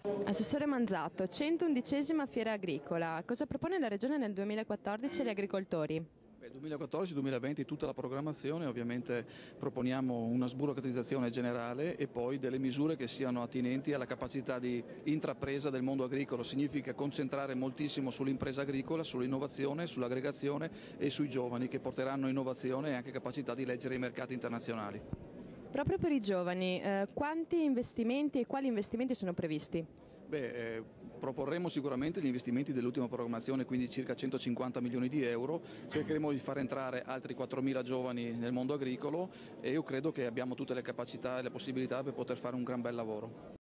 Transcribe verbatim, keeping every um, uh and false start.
Assessore Manzatto, centoundicesima Fiera Agricola. Cosa propone la Regione nel duemilaquattordici agli agricoltori? duemilaquattordici duemilaventi tutta la programmazione, ovviamente proponiamo una sburocratizzazione generale e poi delle misure che siano attinenti alla capacità di intrapresa del mondo agricolo. Significa concentrare moltissimo sull'impresa agricola, sull'innovazione, sull'aggregazione e sui giovani che porteranno innovazione e anche capacità di leggere i mercati internazionali. Proprio per i giovani, eh, quanti investimenti e quali investimenti sono previsti? Beh, eh, proporremo sicuramente gli investimenti dell'ultima programmazione, quindi circa centocinquanta milioni di euro, cercheremo di far entrare altri quattromila giovani nel mondo agricolo e io credo che abbiamo tutte le capacità e le possibilità per poter fare un gran bel lavoro.